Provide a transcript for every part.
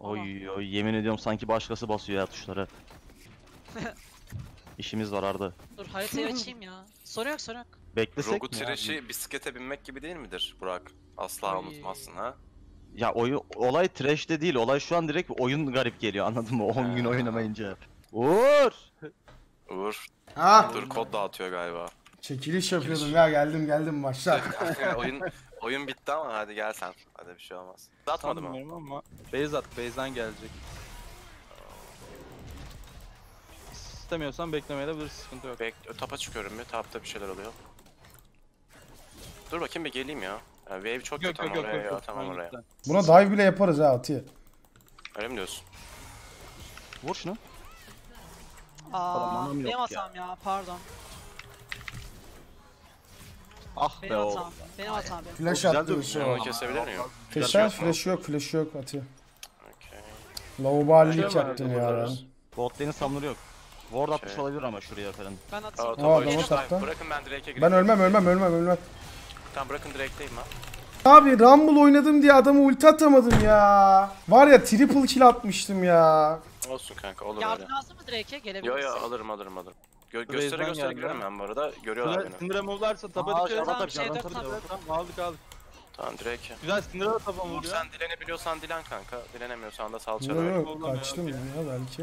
Oy oy, yemin ediyorum sanki başkası basıyor ya tuşlara. İşimiz var Arda. Dur haritayı açayım ya. Sorun yok sorun yok. Beklesek Rogu mi ya? Thresh'i bisiklete binmek gibi değil midir Burak? Asla Oy. unutmazsın ha. Ya olay trash'te değil. Olay şu an direkt oyun garip geliyor, anladın mı? 10 gün oynamayınca. Uğur! Uğur. Ha? Dur kod dağıtıyor galiba. Çekiliş yapıyordum ya, geldim başla. oyun bitti ama hadi gel sen. Hadi bir şey olmaz. Atmadı mı? Sanmıyorum ama base at, base'den gelecek. İstemiyorsan beklemeye de bilirsin, sıkıntı yok. Tapa çıkıyorum bir. Tapta bir şeyler oluyor. Dur bakayım bir geleyim ya. Yani wave çok kötü ama oraya ya, tamam oraya. Buna dive bile yaparız ha Atiye. Öyle mi diyorsun? Vur şunu. Aa, manam yok benim ya. hatam ya pardon. Ah be Benim oğlum. hatam. Benim hatam benim. Flash Güzel attı dövüş şu ya. an. Onu kesebilir miyim? Keser, flash yok Atiye. Okay. Lowballik Şey var, yaptım ya ben. Bot lane'in summoner'ı yok. Ward atmış Şey. olabilir ama şuraya falan. Ben Aa, atayım. tapa adamı geçti. sattı. Bırakın ben Drake'e gireyim. Ben ölmem. Tamam bırakın Drake'deyim ha. Abi Rumble oynadım diye adamı ulti atamadım ya. Var ya triple kill atmıştım ya. Olsun kanka olur öyle. Yardım lazım mı Drake'e? Gelebilir Yo misin? alırım. Base'den Göstere geldi giriyorum ha. ben bu arada. Görüyorlar beni. Syndra move'larsa tapa Aa, dikkat et. Jarvan Tamam, şey Jarvan dört tabii. tane. Tamam aldık. Tamam Drake'e. Güzel, Syndra da tapa Uğur vuruyor. sen dilenebiliyorsan dilen kanka. Dilenemiyorsan da salça Yok ver. yok kaçtım ya belki.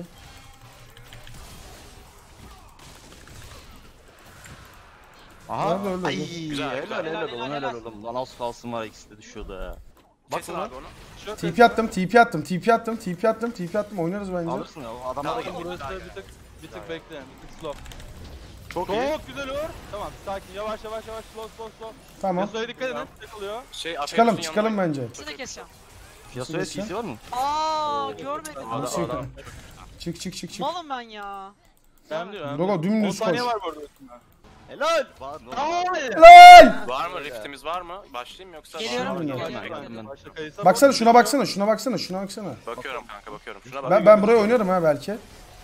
Aha. Nerede öldü? Ay, Güzel, helal güzel. helal Helal, oğlum, helal. helal oğlum. Lan az kalsın var, ikisi de düşüyordu ha. Bak Kesin lan. abi onu. TP attım oynarız bence. Alırsın ya, o adamlar da Tamam. geliyor. Burası da bir tık bekleyin, bir tık slow. Çok iyi. Çok güzel Uğur. Tamam sakin, yavaş, slow. Tamam. Yasuo'ya dikkat edin, takılıyor. Çıkalım bence. İkisini de keseceğim. Yasuo'ya CC var mı? Aa görmedim. Nasıl yok? Çık. Malım ben ya. Ben diyorum. Logo 10 dümdüz saniye koş. var bu arada üstünde. Helal. Var mı? Helal! Var mı? Riftimiz var mı? Başlayayım mı yoksa? Geliyorum. Şimdi Geliyorum. Başka kayısa Baksana bak. şuna baksana. Bakıyorum kanka bakıyorum. Şuna bak. Ben buraya oynarım ha belki.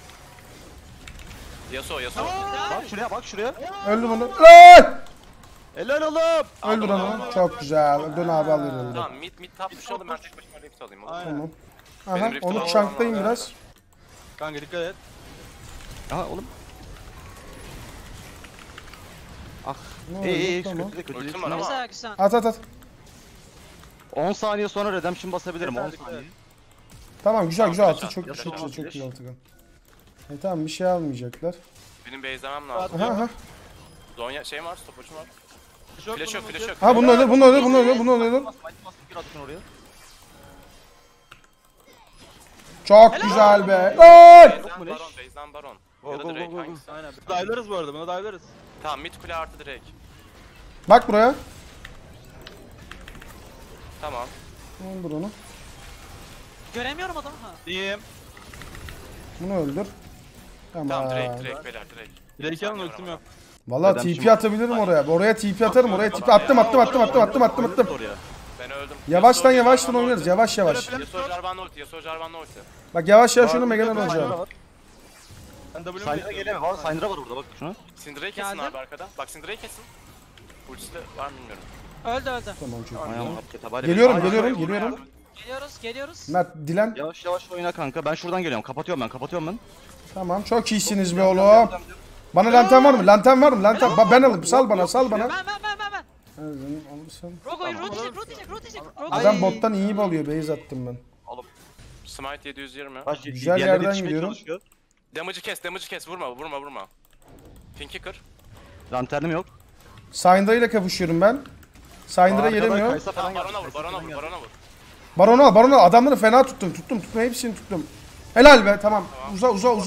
Yasuo. Bak şuraya. Öldüm onu. Helal! Helal oğlum. Öldür onu. Çok güzel. Dön abi al öldü. Tamam mid top düşürdüm ben tek başıma rift alayım. Olur. Aynen. Tamam. Benim Aha rift onu alamam çanklayayım lazım. biraz. Kanka dikkat et. Aha oğlum. Ah. Ne oldu? İyi Tamam. kötü Ultim var ama. Güzel güzel. At. 10 saniye sonra redemption basabilirim, 10 Yeter, saniye. Tamam güzel Tamam, atı. güzel. Çok Yasak çok olabilir. iyi Altıkan. Tamam bir şey almayacaklar. Benim base'lemem lazım. Aha. Zonya şey var, stopuçum var. Flash yok. Ha bunu öldür. Oraya. Çok güzel be. Gol! Base'den baron. Go, Ya da go, Drake go, go. hangisi? Aynen. Dive'larız bu arada, buna dive'larız. Tamam mid kule artı Drake. Bak buraya. Tamam. Öldür onu. Göremiyorum adamı. Ha. Diyeyim. Bunu öldür. Tamam Tamam. Drake beyler Drake. Drake'e alın, ultim yok. Valla TP atabilirim oraya. Oraya TP atarım. Oraya TP attım. Oraya. Ben öldüm. Yavaştan oynarız. Yavaş. Yasuo Jarvan'la ulti. Bak yavaş şunu Megan'dan alacağım. Ben W'm Syndra bekliyorum. geleme var. Syndra var burada, bak şuna. Syndra'yı kesin Geldim. abi arkada. Bak Syndra'yı kesin. Ultisi de var mı bilmiyorum. Öldü. Tamam çok iyi. Ayağım hapket habari. Geliyorum. Geliyoruz. Mert Dilen. Yavaş oyna kanka. Ben şuradan geliyorum. Kapatıyorum ben. Tamam çok iyisiniz be oğlum. Bana lantern var mı? Lantern. Ben alayım. Sal bana. Ben. Alırsın. Rogo'yu rotayacak. Adam bottan iyi balıyor. Base attım ben. Smite 720. Güzel yerden gidiyorum. Damage'ı kes. Vurma. Pink'i kır. Lanternim yok. Syndra ile kapışıyorum ben. Syndra yeremiyor. Kaysa falan Tamam geldi. barona vur. Baron al. Adamları fena tuttum. Hepsini tuttum. Helal be tamam. Uza.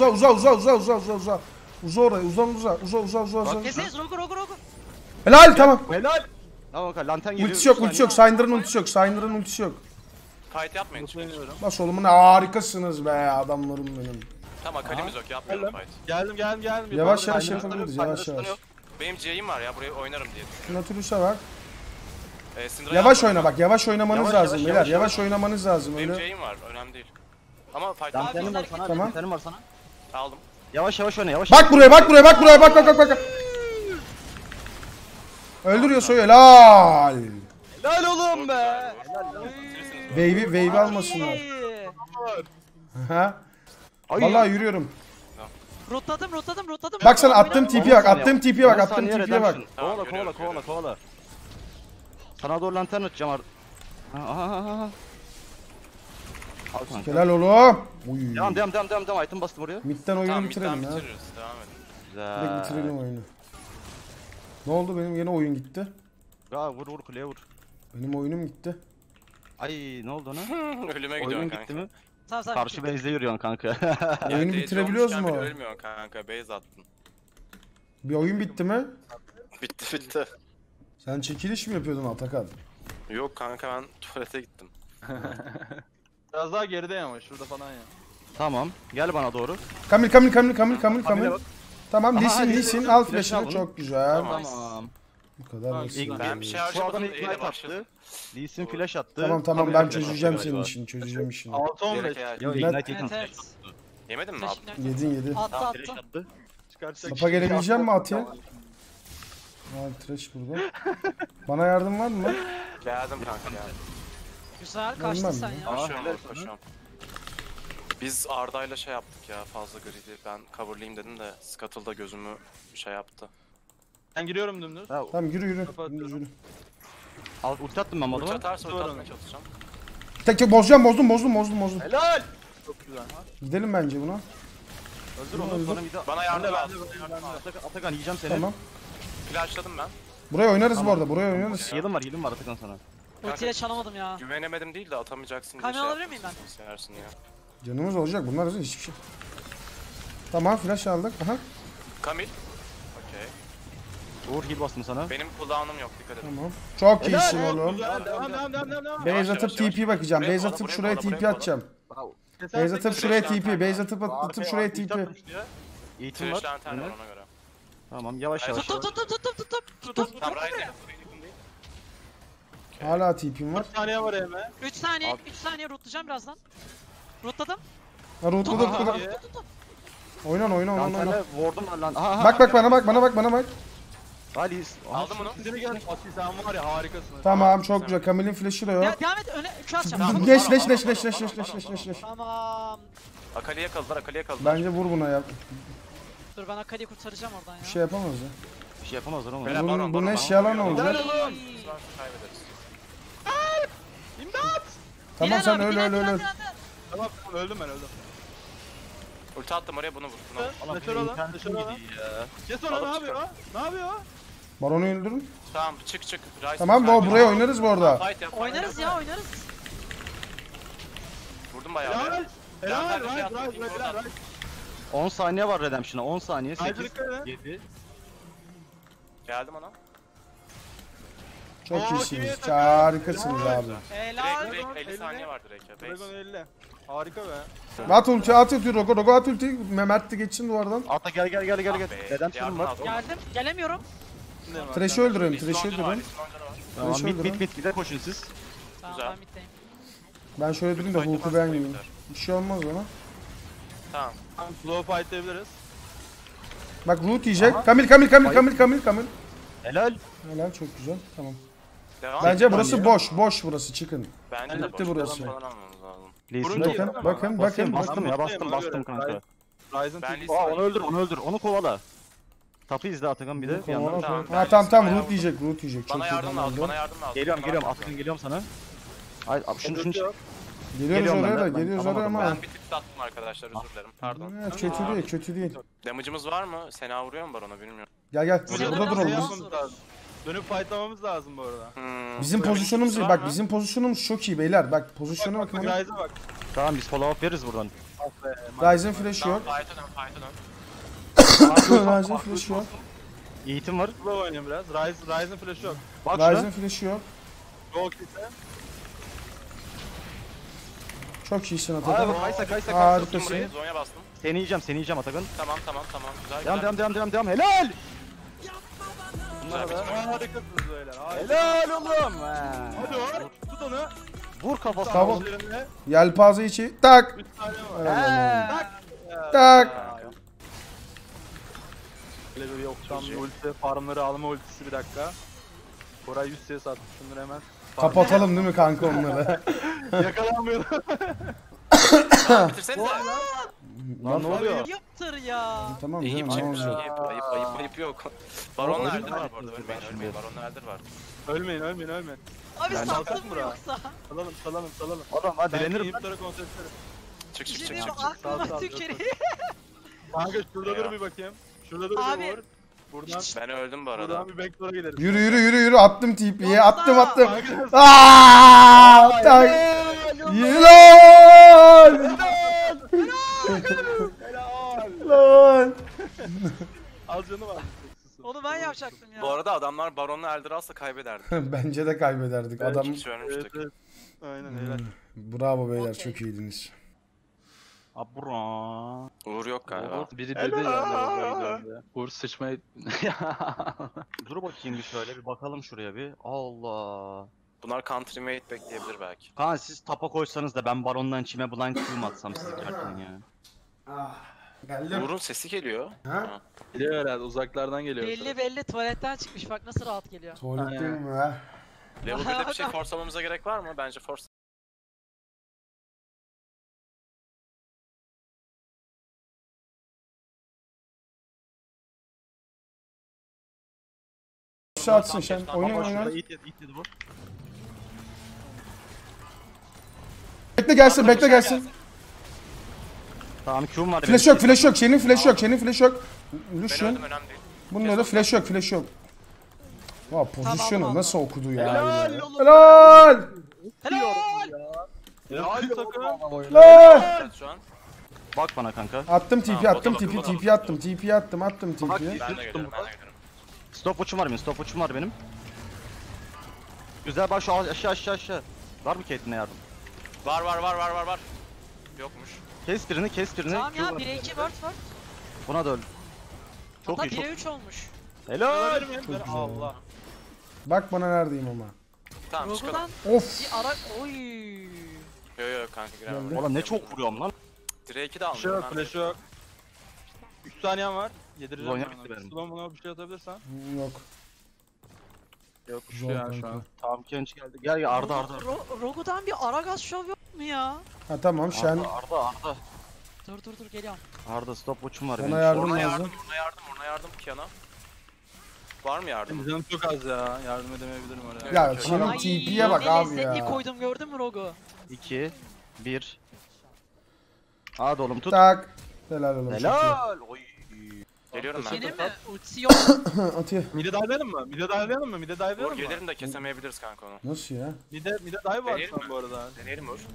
Uza oraya. Uza. Keseriz Rogo. Helal tamam. Helal. Tamam kanka, lanten geliyor. Ultisi yok. Syndra'nın ultisi yok. Fight yapmayın çünkü. Bas oğlum ne harikasınız be adamlarım benim. Tamam kalemiz yok yapmayalım fight. Geldim. Yavaş Aynen. yapabiliriz yavaş. Benim C'im var ya burayı oynarım diye düşünüyorum. Natulus'a bak. Syndra'yı Yavaş aldım. oyna bak. Yavaş oynamanız Yavaş, lazım yavaş, beyler. yavaş, Yavaş oynamanız lazım Benim öyle. C'im var önemli değil. Ama fight Lanternim var sana. Tamam. Lanternim var sana. aldım. Yavaş oyna. Bak buraya. Bak. Öldürüyorsa helal. Helal oğlum be. Wave'i almasınlar. Ha? Ay. Vallahi yürüyorum. Rotladım. Bak sana attığım Oyna. TP'ye bak, attığım TP'ye bak, 10 attığım saniye TP'ye bak. redemption. Tamam, Kovala görüyorum, kovala görüyorum. kovala. Sana doğru lantern atacağım Aha. Al kanka. Helal oğlum. Uy. Devam. Item bastım oraya. Mid'den oyunu Tamam bitirelim midden ya. bitiririz. Devam edin. Güzel. Direkt bitirelim oyunu. Ne oldu benim yine oyun gitti. Ya vur kuleye vur. Benim oyunum gitti. Ay ne oldu ona? Ölüme gidiyorsun Oyun kanka. gitti mi? Tamam. Karşı base'de yürüyorsun kanka. Ya, Oyunu Daisy bitirebiliyoruz olmuşken mu? bile Ölmüyorsun kanka. Base attın. Bir oyun bitti mi? Bitti. Sen çekiliş mi yapıyordun Atakan? Yok kanka ben tuvalete gittim. Biraz daha geride ama şurada falan ya. Tamam. Gel bana doğru. Kamil. Kamil'e bak. Tamam Aha, Lee Sin Lee al Sin flash'ını al bunu. çok güzel. Tamam. Bu kadar basit. İlk Ben bir şey Şu harcamadım adam da ignite ile başladım. attı. Lee Sin flash attı. Tamam Kamil'e ben flash çözeceğim attı senin galiba. işini, çözeceğim işini. 6-15. Direkt ya. Yo İgnite- ignite yakın. Evet. Yemedin mi Flash abi? ignite. Yedin. Attı. Flash attı. Çıkartacak. Sapa gelebileceğim mi Atiye? Abi trash burada. Bana yardım var mı? Geldim kanka ya. Güzel Bilmem kaçtın sen ya. ya. Aa, Koşuyorum helal abi, koşuyorum. Biz Arda'yla şey yaptık ya fazla gridi. Ben coverlayayım dedim de Scuttle'da gözümü şey yaptı. Ben giriyorum dümdüz. Ha, Tamam yürü. Kapatıyorum. Dümdüz yürü. al ulti attım ben Ulti adama. atarsa ulti Doğru. atmaya çalışacağım. Tek bozdum. Helal. Çok güzel. Gidelim bence buna. Öldür onu. Sonra bir daha. Bana yardım lazım. Atakan yiyeceğim seni. Tamam. Flashladım ben. Buraya oynarız bu arada. Buraya oynarız. Heal'ım var Atakan sana. Ultiyle çalamadım ya. Güvenemedim değil de atamayacaksın diye Kamyon şey alabilir miyim yaptım. Seversin ya. Canımız olacak. Bunlar hiçbir şey. Tamam flash aldık. Aha. Kamil. Okey. Uğur heal bastım sana. Benim cooldown'um yok dikkat edin. Tamam. Çok iyisin oğlum. Güzel. Devam. Base Yavaş, atıp yavaş, TP bakacağım. Buraya Base kovala, atıp buraya şuraya kovala, TP buraya atacağım. Keser Base atıp tek- şuraya Flash'tan TP. Base atıp Arkaya şuraya ulti TP. atmış ya. Eğitim var. Trash lantern var ona göre. Tamam yavaş yavaş. Tuttum. Tam right. Hala TP'm var. 4 saniye var Eme. 3 saniye rootlayacağım birazdan. Rootladım. Ha rootladım. Aha. Oyna. Lanterle ward'um var lan. Aha. Bak bana bak. Ali. Aldım onu. Seni gel. Ati sen var ya harikasın. Tamam çok güzel. Kamil'in flash'ı da yok. Devam et öne Q atacağım. Leş. Tamam. Akali'ye kaldılar. Bence vur buna ya. Dur ben Akali'yi kurtaracağım oradan ya. Bir şey yapamaz ya. Bir şey yapamazlar ama. Beyler, Baron, Bu Baron, ne Baron. yalan olacak. Helal oğlum. Kaybederiz. Tamam sen öl. Tamam öldüm ben. Ulti attım oraya bunu vur. Bunu. Dışarı lan. Kes onu ne yapıyor? Ne yapıyor? Baron'u öldürün. Tamam çık. Rice Tamam buraya oynarız bu arada. Fight yap. Oynarız ya oynarız. Vurdum bayağı. Helal. Helal. Zaten şey Right. attım, Helal. 10 saniye var Redemption'a. 10 saniye. 8. Ayrıca 7. Geldim ona. Çok Oo, iyisiniz. iyi, Harikasınız abi. Helal. Direkt 50 saniye var direkt ya. Dragon Base. 50. Harika be. At ulti Rogo at ulti. Mert de geçsin duvardan. Ata gel. Ah be, Redemption'ım yardım var. lazım. Geldim. Gelemiyorum. Trash'i öldürelim. Listoncun var, Listoncun var. Tamam Flash öldürün. mid bir de koşun siz. Tamam Güzel. ben middeyim. Ben şöyle durayım da Fight hook'u ben yaparsan yiyeyim. biter. Bir şey olmaz ona. Tamam. Slow fight edebiliriz. Bak root yiyecek. Kamil. Helal. Helal çok güzel. Tamam. Devam. Bence Çıkın burası ya. boş burası çıkın. Bence de bitti boş. burası. Falan almamız lazım. Lee'sin Bakın. Bastım ya Ona bastım göre. kanka. Ryzen Ben TP. liste- Aa onu öldür. Onu kovala. Tapı izle Atakan bir de bir yandan. Tamam, Ha ben tamam bayağı root yiyecek. Çok Bana iyi yardım lazım. tamam. Bana yardım lazım. Geliyorum Atakan geliyorum sana. Ay abi şunu Yok. Geliyoruz Geliyorum oraya ben da de. Ben geliyoruz oraya alamadım. ama. Ben bir tık sattım arkadaşlar özür dilerim. Pardon. Kötü değil. Damage'ımız var mı? Sena vuruyor mu Baron'a bilmiyorum. Gel. Burada Burada duralım biraz biz. zor. Dönüp fightlamamız lazım bu arada. Bizim Böyle pozisyonumuz bir iyi. var Bak mı? bizim pozisyonumuz çok iyi beyler. Bak pozisyona bakın. ona. Ryzen'a bak. Tamam biz follow up veririz buradan. Ryzen flash'ı yok. Tamam, fight'a dön. Ryzen flash'ı yok. Eğitim var. Slow oynayayım biraz. Ryzen flash yok. Bak Ryzen şuna. flash'ı yok. Go kite. Çok iyisin Abi Atakan. kaysa. Harikasın. Buraya zonya bastım. Seni yiyeceğim Atakan. Tamam. Güzel. Devam. Helal. Güzel bir Harikasınız beyler. Helal oğlum. Hadi oğlum. Tut onu. Vur kafasına. Tamam. Üzerinde Yelpaze içi. Tak. 3 saniye var. Helal olsun. He. Tak. Böyle bir yoktan bir ulti. Farmları alma ultisi bir dakika. Koray 100 CS attı. Şunları hemen. Kapatalım değil mi kanka onları? Yakalanmıyor. Bitirsenize. Lan ne oluyor? Yaptır ya. Tamam İyi canım ne çıkmış. olacak? Ayıp yok. Baronla Oyun Erdir var var bu arada. aklımda Ölmeyin şimdi. ölmeyin. Baronla Erdir var. Ölmeyin. Abi Ben sattın kalsak mı mı yoksa? Salalım. Adam hadi Ben denir. Yiptor'a konsantre. Çık Bir çık şey çık diyeyim mi? çık. Aklıma Sağ ol, tüküreyim. Kanka şurada Ya. dur bir bakayım. Şurada dur Abi. bir vur. Buradan Ben öldüm bu arada. buradan bir backdoor'a gideriz. Yürü attım TP'ye Yoksa- attım. Kanka, Aaaa! Tak. Lan! Lan! Az canı var. Onu ben yapacaktım ya. Bu arada adamlar Baron'la Erdir alsa kaybederdik. Bence de kaybederdik. Adam İki kişi ölmüştük. Evet. Aynen helal. bravo beyler Okey. çok iyiydiniz. Abra. Uğur yok galiba. Biri dedi ya. Uğur sıçmayı. Dur bakayım bir şöyle bir bakalım şuraya bir. Allah. Bunlar country mate bekleyebilir belki. Kaan siz tapa koysanız da ben barondan içime blind Q'm atsam siz gerçekten ya. Geldim. Uğur'un sesi geliyor. Ha? Geliyor herhalde uzaklardan geliyor. Belli tuvaletten çıkmış bak nasıl rahat geliyor. Tuvaletteyim mi ha? Level 1'de bir şey forcelamamıza gerek var mı? Bence force. Aşağı atsın sen. Oyna. İt dedi bu. Bekle gelsin. Tamam Q'm var. Flash yok. Senin flash yok. Ben Lucian. öldüm önemli değil. Bunun da flash yok. Vay pozisyonu Tamam. nasıl okudu ya? Helal Helal! Helal. Helal takım. Helal! Evet şu an. Bak bana kanka. Attım TP Tamam, attım o da bak, TP o da TP attım TP attım TP. Ben de geliyorum. Stopwatch'um var benim. Güzel bak şu aşağı. Var mı Caitlyn'e yardım? Var. Yokmuş. Kes birini. Tamam Q ya var. 1'e 2 word var. Buna da öl. Çok Hatta iyi çok. 1'e 3 olmuş. Helal. Allah. Bak bana neredeyim ama. Tamam çıkalım. Rogue'dan Of! bir ara... Oy. Yo kanka giremem. Geldi. Oğlum ne çok vuruyorum lan. Drake'i de Flash yok, almıyorum. flash yok. 3 saniyen var. Yedireceğim Zonya ben bitti ona. benim. Slow buna bir şey atabilirsen. Yok. Yok Zor şu ya kanka. şu an. Tamam Kenç geldi. Gel Arda. Rogue'dan bir Aragaz şov yok mu ya? Ha tamam Şen. Arda. Dur geliyorum. Arda stopwatch'um var Bana benim. yardım Ona lazım. yardım Kiana. Var mı yardım? Canım çok az ya. Yardım edemeyebilirim oraya. Ya Şen'in Ay, TP'ye bak ne abi lezzetli ya. koydum gördün mü Rogue'u? 2 1 Hadi oğlum tut. Tak. Helal oğlum. Helal. Oy. Geliyorum ben. Senin mi? Ultisi yok. Atıyor. Mide dive'layalım mı? Mide dive'layalım mı? Uğur gelirim de kesemeyebiliriz kanka onu. Nasıl ya? Mide dive var Deneyelim şu an mi? bu arada. Deneyelim Uğur.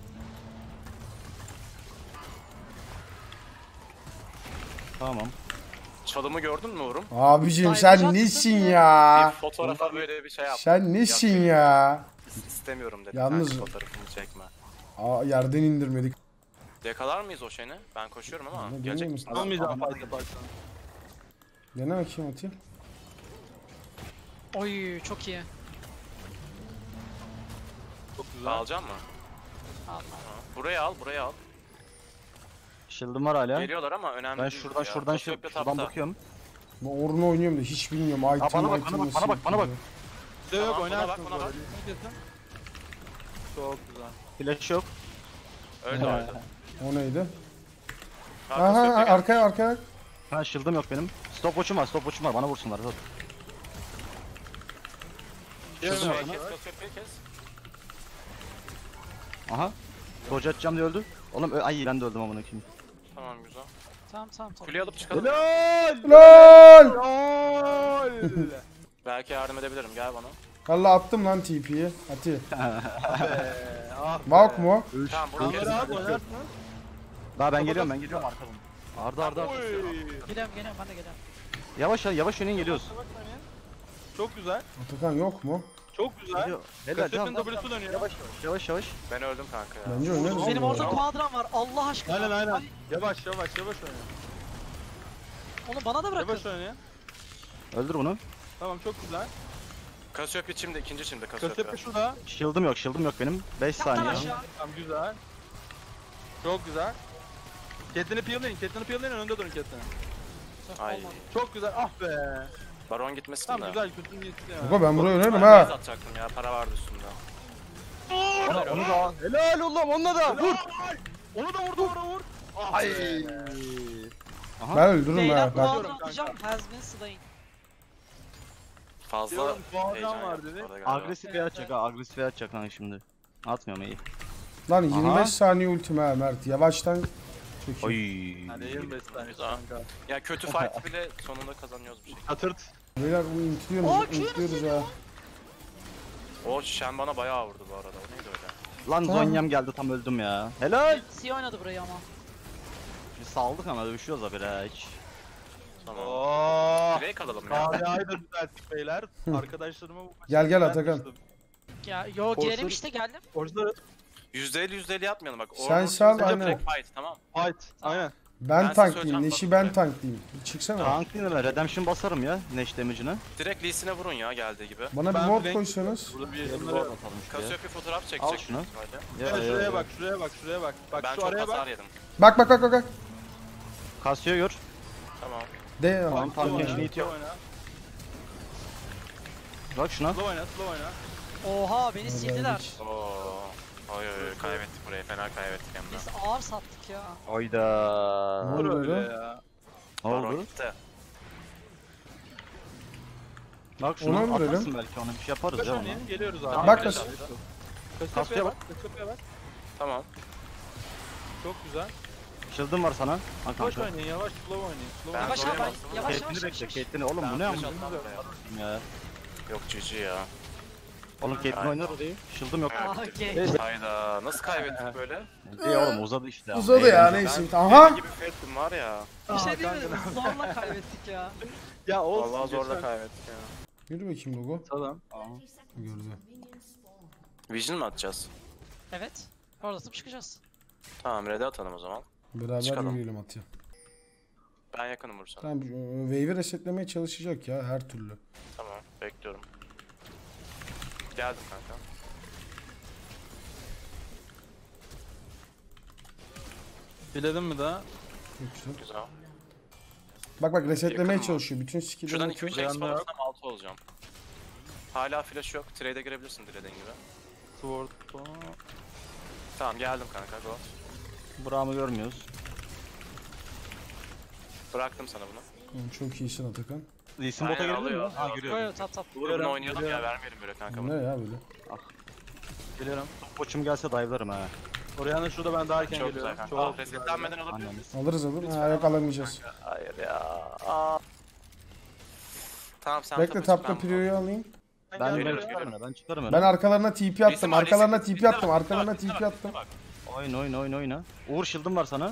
Tamam. Çalımı gördün mü Uğur'um? Abicim Sayfacaksın sen nesin mı? ya? Bir fotoğrafa böyle bir şey yap. Sen nesin ya? İstemiyorum dedim. Yalnız- Kanka, fotoğrafımı çekme. Aa yerden indirmedik. Yakalar mıyız o şeyini? Ben koşuyorum ama Ne gelecek deniyor misin? musun? Almayacağım fazla yaparsan. Dene bakayım atayım. Oy çok iyi. Çok güzel. Alacak mı? Allah. Buraya al. Shield'ım var hala. Geliyorlar ama önemli Ben değil şuradan ya. şuradan Cassiopeia şuradan tapta. bakıyorum. Ben Ornn oynuyorum da hiç bilmiyorum. Item, bana bak, item bana bak, nasıl bana bak, bana bak. yapılıyor. Mide yok Tamam, oynarsın buna bak. Çok güzel. Flash yok. Öldü. O neydi? Kanka, Aha Cassiopeia gel. arkaya. Ha shield'ım yok benim. Stopwatch'um var. Bana vursunlar. Hadi. Cassiopeia'yı kes, Cassiopeia'yı kes. Aha. Dodge atacağım diye öldü. Oğlum ay ben de öldüm amına koyayım. Tamam güzel. Tamam. Kuleyi alıp çıkalım. LOL! Belki yardım edebilirim. Gel bana. Valla attım lan TP'yi. Hadi. Ah Valk mu? Tamam bunu kes. Bunları abi oynarsın. Daha ben geliyorum arkadan. Arda. Oy. Geliyorum ben de geliyorum. Yavaş oynayın geliyoruz. Çok güzel. Atakan yok mu? Çok güzel. Geliyor. Helal Kaset'in can. W'su dönüyor. Yavaş. Ben öldüm kanka ya. Bence oynarız. Benim ya. orada kuadram var Allah aşkına. Aynen. Ay, Yavaş oyna. onu bana da bırakın. Yavaş oyna. Öldür bunu. Tamam çok güzel. Cassiopeia çimde, ikinci çimde Kasepe Cassiopeia. şurada. Shield'ım yok benim. 5 Yaptan saniye. aşağı. Tamam güzel. Çok güzel. Catelyn'i peel'leyin. Önünde durun Catelyn. Ay. Olmadı. Çok güzel. Ah be. Baron gitmesin Tamam de. güzel. Kötü gitti ya. Baba ben buraya oynarım Ben ha. base atacaktım ya. Para vardı üstünde. Onu da al. Helal oğlum onunla da. Vur. Onu da vurdu, vur. Ay. Aha. Ben öldürürüm Beyler ha. Ben... kulağını atacağım. Has been slain. Fazla Diyorum, bu heyecan adam var yaptık dedi. orada galiba. Agresif bir atacak ha. Agresif bir atacak ha şimdi. Atmıyorum iyi. Lan 25 Aha. saniye ultim ha Mert. Yavaştan çekiyor. Oy. Hadi 25 tane Güzel. kanka. Ya kötü fight bile sonunda kazanıyoruz bir şey. Katırt. Beyler bunu intiliyoruz ha. O Shen bana bayağı vurdu bu arada. O neydi öyle? Lan Tamam. Zonya'm geldi tam öldüm ya. Helal. C oynadı burayı ama. Biz saldık ama dövüşüyoruz haberi ha hiç. Tamam. Ooo. Direkt alalım ya. Kahya'yı da düzelttik beyler. Arkadaşlarıma bu Gel, gel ben Atakan. düştüm. Ya yo Korsan- gelelim işte geldim. Orada %50 yapmayalım bak. Sen sal, aynen. Direkt fight tamam. fight. Aynen. Ben size tanklıyım. söyleyeceğim Neşi bak. ben tanklıyım. Çıksana. Tank değil mi ben? Redemption basarım ya. Neş damage'ine. Direkt Lee Sin'e vurun ya geldiği gibi. Bana bir Ben ward flank- koysanız. Burada bir Bir yerimlere ward bak. atalım şuraya. Cassiopeia fotoğraf çekecek. Al şunu. Böyle. Ya, Şuraya ya, bak, ya. şuraya bak, şuraya bak. Bak Ben şu çok araya hasar bak. yedim. Bak bak bak bak bak. Casio gör. Tamam. De Tamam. Slow Tank oyna, gençliği slow itiyor. oyna. Bak şuna. Slow oyna, slow oyna. Oha beni sildiler. Oo. Oy oy kaybettik burayı. Fena kaybettik hem de. Biz ağır sattık ya. Oyda. Ne oldu Dur öyle öyle? ya. Ne Baron oldu? gitti. Bak şunu Onu öldürelim. atarsın belki onu bir şey yaparız Kaç ya ona. saniye? Geliyoruz abi. Tamam, Bak flash nasıl- attı. Kaçapıya bak, kaçapıya bak. Tamam. Çok güzel. Shield'ım var sana. Ha Yavaş kanka. oynayın, yavaş, slow oynayın. Slow Ben oynayın. Yavaş zoraya abi bastım. yavaş Caitlyn'i yavaş bekle. yavaş. Caitlyn'i oğlum bu ne Ben amına flash atmam buraya. ya. Yok GG ya. Oğlum Caitlyn Aynen. oynar orayı. Shield'ım yok. Ah okey. Hayda. Nasıl kaybettik böyle? İyi oğlum uzadı işte. Uzadı ya Eğlenceli. neyse. Ben Aha. deli gibi fettim var ya. Bir şey değil mi? Zorla kaybettik ya. Ya olsun. Vallahi zorla geçer. kaybettik ya. Yürü bakayım logo. Tamam. Gördü. Vision mi atacağız? Evet. Orada çıkacağız. Tamam red'e atalım o zaman. Beraber Çıkalım. yürüyelim Atya. Ben yakınım vursam. Tamam wave'i resetlemeye çalışacak ya her türlü. Tamam bekliyorum. Geldim kanka. Biledim mi daha? Çok güzel. Güzel. Bak bak resetlemeye Yakın mı? çalışıyor. Bütün skill'leri Şuradan atıyor. 2-3 exp Yanında yok. alırsam 6 olacağım. Hala flash yok. Trade'e girebilirsin dilediğin gibi. Sword. Tamam geldim kanka go. Burak'ımı görmüyoruz. Bıraktım sana bunu. Oğlum çok iyisin Atakan. Lee Sin bota Aynen, gelebilir mi? alıyor, Ha alıyor. giriyor. Böyle tap tap. Bunu oynayalım ya vermeyelim böyle kanka Bu bunu. ne ya böyle? Geliyorum. Koçum gelse dive'larım ha. Oraya şurada ben daha erken Çok geliyorum. güzel kanka. Çok Ah resetlenmeden alabilir Annem. misin? Alırız alır. Ha yok alamayacağız. Hayır ya. Aa. Tamam sen Bekle tapa tapta çık, ben Prio'yu alayım. Ben Geliyorum, ben geliyorum. çıkarım ben çıkarım Ben ben. arkalarına TP attım. Resim var, Arkalarına resim. TP attım. Bak, Arkalarına bak, TP bak, attım. bak. Oyna. Uğur shield'ım var sana.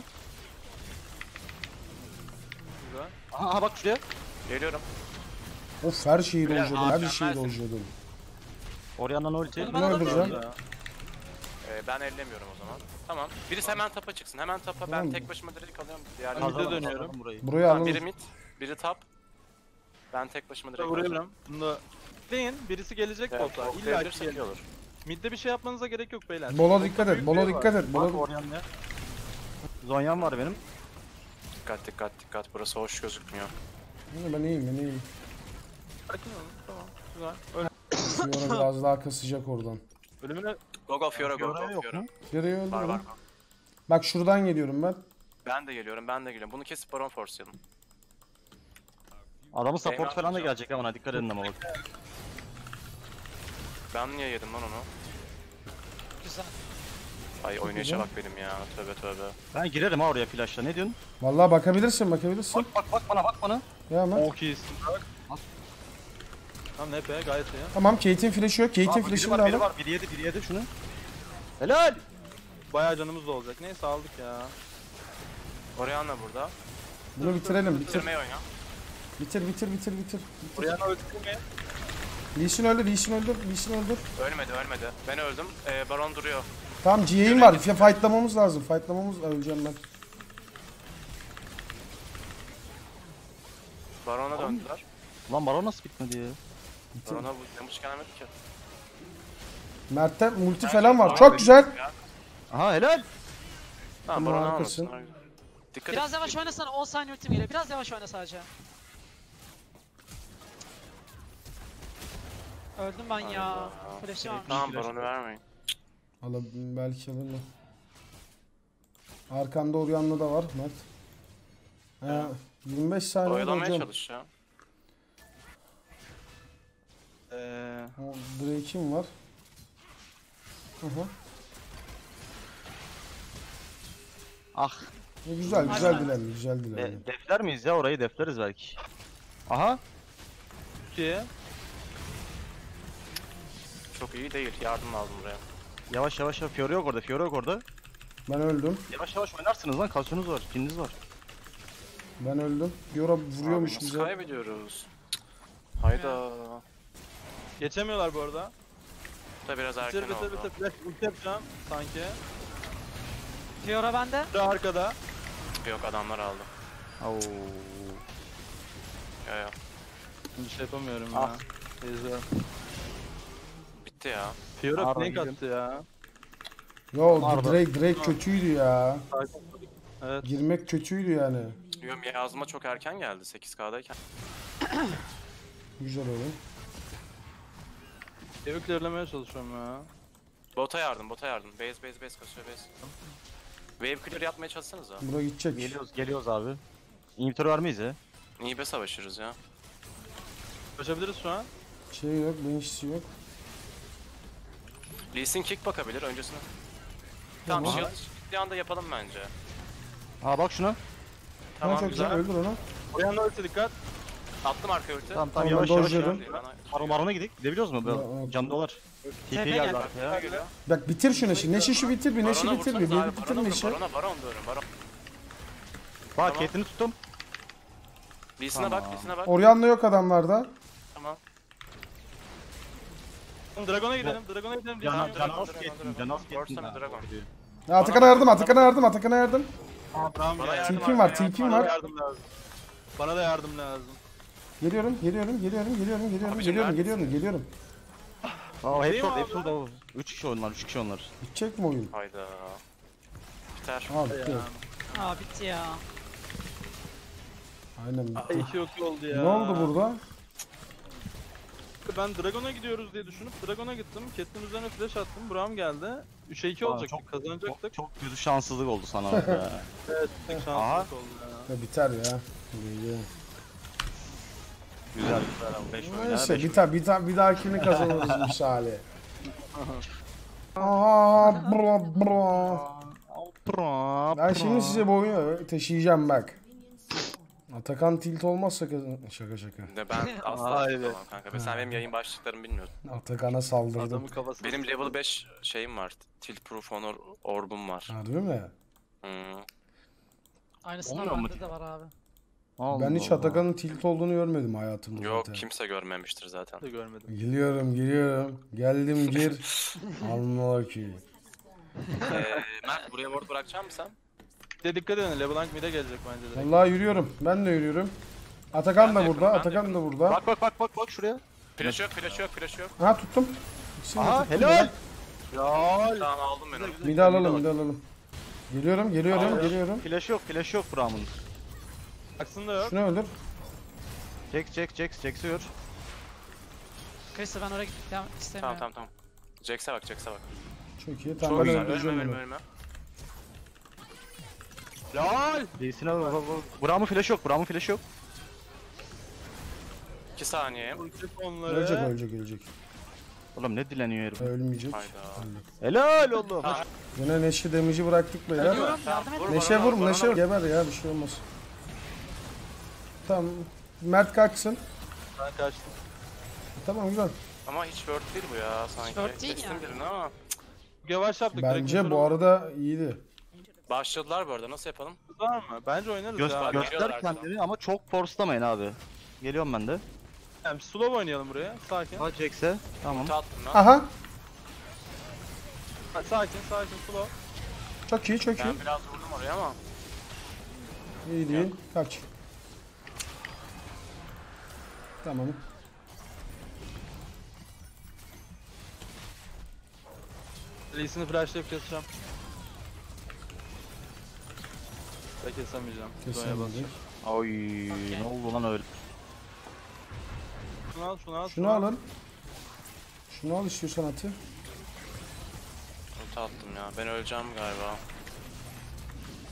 Güzel. Aha bak şuraya. Geliyorum. Of her şeyi Beyler, dojladım. Her abi, şeyi ben dojladım. Orianna'nın ulti. Oğlum, Bunu öldüreceğim. Ben ellemiyorum o zaman. Tamam. Birisi hemen tapa çıksın. Hemen tapa. Tamam. Ben tek başıma direkt alıyorum. Diğerleri Tamam. Kazanalım, dönüyorum. kazanalım burayı. Buraya Tamam, biri alalım. mid, biri top. Ben tek başıma direkt Burada alıyorum. vuruyorum. Bunda Deyin, birisi gelecek Evet, bota. İlla ki oklayabilirsek iyi gelir. olur. Midde bir şey yapmanıza gerek yok beyler. Bolo Botta dikkat et. büyük Bolo biri var. dikkat et. Bak Bolo Orianna. Zonya'm var benim. Dikkat. Burası hoş gözükmüyor. Ben iyiyim. Sakin olun. Tamam. Güzel. Fiora biraz daha kasacak oradan. Ölümüne Go Fiora go Fiora yok Fiora. mu? Fiora'yı Var öldürelim. var. Bak şuradan geliyorum ben. Ben de geliyorum. Bunu kesip Baron force'layalım. Adamın support Eyvah, falan da hocam. gelecek ama dikkat edin ama bak. Ben niye yedim lan onu? Güzel. Ay oynayışa bak benim ya. Tövbe. Ben girerim ha oraya flash'la ne diyorsun? Vallahi bakabilirsin. Bak bana. Ya ama. çok iyisin. Bak. Tamam ne be gayet iyi. Tamam Kate'in flash'ı yok. Kate'in Biri flash'ını var da biri alın. var biri yedi şunu. Helal. Bayağı canımız da olacak. Neyse aldık ya. Orianna burada. Bunu bitirelim. Bitir. Bitirmeyi oyna. Bitir. Oraya öldürmeyin. Lee Sin öldür. Ölmedi. Ben öldüm. Baron duruyor. Tamam GA'im var. Fightlamamız lazım. Öleceğim ben. Baron'a döndüler. Lan Baron nasıl bitmedi ya? Baron'a bu demiş gelmedi ki. Mert'te multi falan var. Çok güzel. Aha helal. Tamam Tamam, Baron'a harikasın. almasınlar. Dikkat Biraz et. yavaş oynasana 10 saniye ultim geliyor. Biraz yavaş oyna sadece. Öldüm ben ya. Flash'ı varmış. Tamam Baron'u vermeyin. Belki alırım. Arkanda Orianna da var Mert. 25 saniye Oyalamaya hocam. çalış ya. O Drake'im var. Ah. Güzel Aynen. dilendi, güzel dilendi. Defler miyiz ya? Orayı defleriz belki. Aha. 2. Çok iyi değil. Yardım lazım buraya. Yavaş yavaş yavaş. Fiora yok orada. Fiora yok orada. Ben öldüm. Yavaş yavaş oynarsınız lan. Kasyonunuz var. Pininiz var. Ben öldüm. Fiora vuruyormuş Nasıl bize. kaybediyoruz? Hayda. Geçemiyorlar bu arada. Bu da biraz erken Bitir bitir oldu. bitir. Flash ulti yapacağım sanki. Fiora bende. Bir arkada. Yok adamlar aldı. Oo. Ya. Bir şey yapamıyorum Ah. ya. Teyze. Bitti ya. Fiora Arda flank gidiyorum. attı ya. Yo Arda. Drake kötüydü ya. Evet. Girmek kötüydü yani. Diyorum yazma çok erken geldi 8K'dayken. Güzel oyun. Evi clearlamaya çalışıyorum ya. Bota yardım. Base kasıyor base. Wave clear yapmaya çalışsanıza. Bura gidecek. Geliyoruz abi. İnhibitör var mıyız ya? İyi be savaşırız ya. Koşabiliriz şu an. Şey yok, bench'si yok. Lee Sin kick bakabilir öncesine. Tamam Tamam. shield bir anda yapalım bence. Aa bak şuna. Tamam çok güzel. güzel. Öldür onu. Oraya ulti dikkat. Attım arka ulti. Tamam Tamam, yavaş yavaş. dojladım. Marona gidelim. Gidebiliyoruz mu? Ya, Böyle can dolar. TP TP geldi geldi. arkaya. Geliyor. Bak bitir şu Neş'i. Neş'i şu bitir bir. Neş'i Barona bitir bir. vursanız abi, Bir bitir Barona vurun, Neş'i. Baron diyorum Baron. Bak Tamam. Caitlyn'i tuttum. Lee Sin'e Tamam. bak Lee Sin'e bak. Orianna yok adamlarda. Tamam. Dragon'a gidelim. Dragon'a gidelim. Can Dragon- az Caitlyn. Can az Caitlyn. Force'la Dragon. Ya Atakan'a yardım, Atakan'a yardım, Atakan'a yardım. Tamam, Bana ya. yardım TP'm var, abi, TP'm Bana da var. yardım lazım. Bana da yardım lazım. Geliyorum. Abicim Geliyorum. Aa Değil mi hepsi abi? orada. 3 kişi onlar, 3 kişi onlar. Bitecek mi oyun? Hayda. Biter. Aa bitti. Aa bitti ya. Aynen bitti. 2 yok oldu ya. Ne oldu burada? Ben Dragon'a gidiyoruz diye düşünüp Dragon'a gittim. Catelyn üzerine flash attım. Braum geldi. 3'e 2 Aa, olacaktık. Kazanacaktık. Çok kötü şanssızlık oldu sana orada. Evet, tek şanslılık oldu ya. Ya biter ya. İyi. Güzel güzel ama 5 Neyse bir dahakini kazanırız misali. Aa, Ben şimdi size bu oyunu taşıyacağım bak. Atakan tilt olmazsa şaka. Ne ben asla Haydi. tamam kanka. Sen benim yayın başlıklarımı bilmiyorsun. Atakan'a saldırdım. Adamı kafasına. Benim level 5 şeyim var. Tilt Proof Honor orbum var. Ha değil mi? Hmm. Aynısından Olmuyor mu? bende de var abi. Ben hiç Atakan'ın tilt olduğunu görmedim hayatımda. Yok zaten. kimse görmemiştir zaten. da görmedim. Geliyorum. Geldim gir. Anla ki. Mert buraya ward bırakacak mısın sen? Bir de dikkat edin. LeBlanc mid'e gelecek bence direkt. Vallahi yürüyorum. Ben de yürüyorum. Atakan Ben da de burada. yakınım, ben de Atakan da burada. Bak şuraya. Flash yok. Ha tuttum. İkisini de Aha tuttum helal. ya. Tamam aldım beni. Midi alalım. Geliyorum. Flash yok Braum'un. Aksında yok. Şunu öldür. Jax sığır. Chris'e ben oraya gitmek istemiyorum. Tamam. Jax'e bak. Çok iyi. Çok Tamam ben güzel. öldüreceğim Ölme. onu. Lol. Lee'sine Braum'un flash yok. 2 saniye. Ulti onları. Ölecek. Oğlum ne dileniyor herif. Ölmeyecek. Hayda. Helal oğlum. Yine Neşe damage'i bıraktık beyler. Geliyorum, yardım et. Neşe vur, Neşe geber ya bir şey olmaz. Tamam. Mert kaçsın. Ben kaçtım. Tamam güzel. Ama hiç word değil bu ya sanki. Word değil Kestim ya. birini ama. Yavaş yaptık. direkt Bence kontrol bu arada iyiydi. Başladılar bu arada nasıl yapalım? var mı? Bence oynarız ya. Geliyorlar Göster kendini ama çok force'lamayın abi. Geliyorum ben de. Yani slow oynayalım buraya. Sakin. Ha Jax'e. Tamam. Ulti attım lan. Aha. Ha, sakin slow. Çok iyi. Ben biraz vurdum oraya ama. İyi değil. Kaç. Tamam. Lee'sini flashlayıp keseceğim. Ben kesemeyeceğim. Zonya Kesemeyecek. basacağım. Oy ne oldu lan öyle. Şunu al. Şunu alın. Şunu al istiyorsan atı. Ulti attım ya. Ben öleceğim galiba.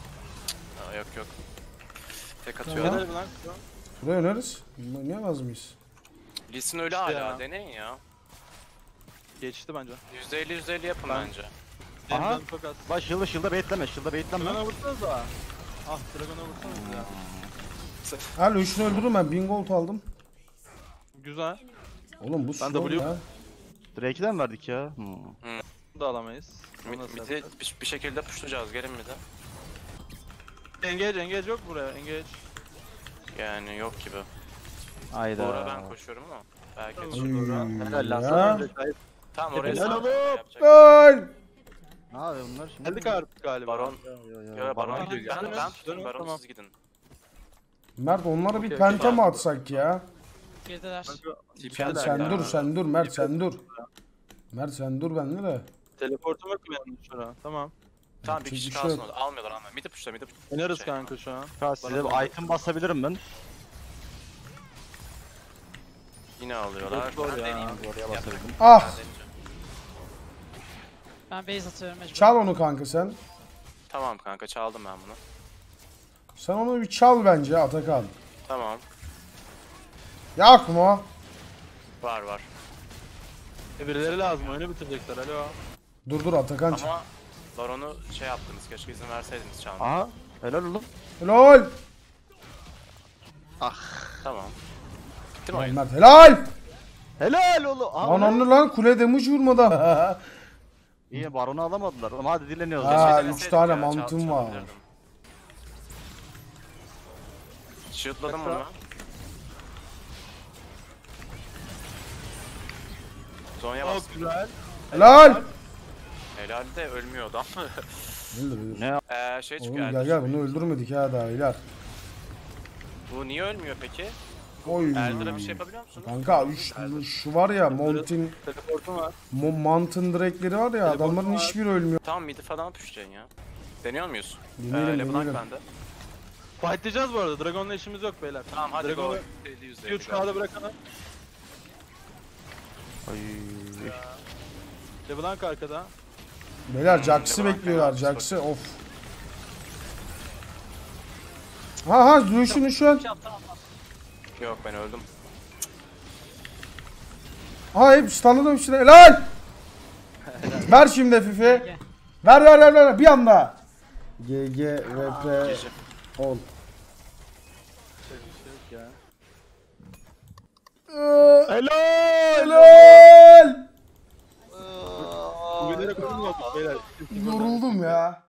Yok yok. Tek atıyor. Tamam. Helal lan. Buraya oynarız. Oynayamaz mıyız? Lee Sin öyle İşte hala. ya. Deneyin ya. Geçti bence. %50 yapın Ben- bence. Aha. Aha. Çok az. Bak shield'a baitleme. Shield'a baitleme. Dragon'a vursanız da. Ah Dragon'a vursanız ya. Hadi üçünü öldürürüm ben. 1000 gold aldım. Güzel. Oğlum bu Ben slow W- ya. Drake'i de mi verdik ya? Bunu da alamayız. Bunu nasıl Mid'i yapacağız? bir şekilde pushlayacağız. Gelin mid'e. Engage yok buraya. Engage. Yani yok gibi. Hayda. Doğru ben koşuyorum ama. Belki Tamam. yetişir. Helal lan Ya. sana. Tamam oraya Helal sağ oğlum. yapacak. Gol! Ne yapıyor bunlar şimdi? Geldik artık galiba. Baron. Yo Baron Baron gidiyor. gidiyor. Ben tuttum Baron Tamam. siz gidin. Mert onlara bir Okey, penta okey. mı atsak ya? Girdiler. Sen dur sen dur Mert sen dur. Mert sen dur bende de. Teleportum yok mu yanımda şu an? Tamam. Tamam bir Yapacak kişi bir şey kalsın yok. orada. Almıyorlar ama. Mid'i pushla mid'i pushla. Oynarız Şey, kanka şu an. Ha, size bir item basabilirim ben. Yine alıyorlar. Çok zor Ben ya. deneyeyim. Oraya basabildim. Ah! Ben deneyeceğim. Ben base atıyorum mecbur. Çal onu kanka sen. Tamam kanka çaldım ben bunu. Sen onu bir çal bence Atakan. Tamam. Yakma. Var var. Birileri lazım. Oyunu bitirecekler. Alo. Dur Atakan çal. Ama Baron'u şey yaptınız. Keşke izin verseydiniz çalmaya. Aha. Helal oğlum. Helal. Tamam. Bitti mi oyun? Mert helal. Helal oğlum. Aa, Ananı lan kule damage vurmadan. İyi baronu alamadılar. Oğlum hadi dileniyoruz. Ha, ya. Keşke 3 deneseydik tane ya, mantım var. çalabilirdim. Shieldladım Ekstra. bunu. Zonya Çok bastım. güzel. Helal. Helal de ölmüyordu ama. Öldür, öldür. Ne? Şey Oğlum çıkıyor. gel gel bunu öldürmedik ha daha iler. Bu niye ölmüyor peki? Oy. Elder'a bir şey yapabiliyor musunuz? Kanka şu var ya Mountain Teleportum var. Mountain Drake'leri var ya adamların hiçbiri ölmüyor. Tamam midi falan pushlayacaksın ya. Deniyor muyuz? Deneyelim, LeBlanc deneyelim. bende. Fightlayacağız bu arada. Dragon'la işimiz yok beyler. Tamam hadi Dragon'u go. 50-150 3K'da bırakalım. Ay. LeBlanc arkada. Beyler Jax'ı LeBlanc bekliyorlar fena Jax'ı of. Ha Lucian'ı şu an. Yok ben öldüm. Ha hep stunladım işte helal. Ver şimdi Fifi. Peki. Ver bir anda. GG VP Gece. 10. Ya. Helal. Bugünlere kurulmadık beyler. Yoruldum ya.